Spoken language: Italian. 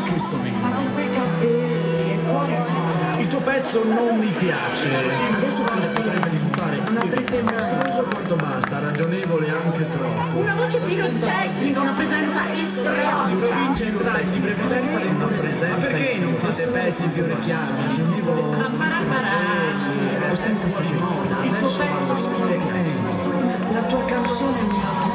Cristo il tuo pezzo non mi piace. Adesso potrebbe risultare mostruoso quanto basta, ragionevole anche troppo. Una voce pirotecnica, una presenza istrionica. In provincia entrare di presenza di una presenza. Ma perché non fate pezzi più orecchiabili? Ragionevole. Ostentazione. Il tuo pezzo non mi piace. La tua canzone mi ha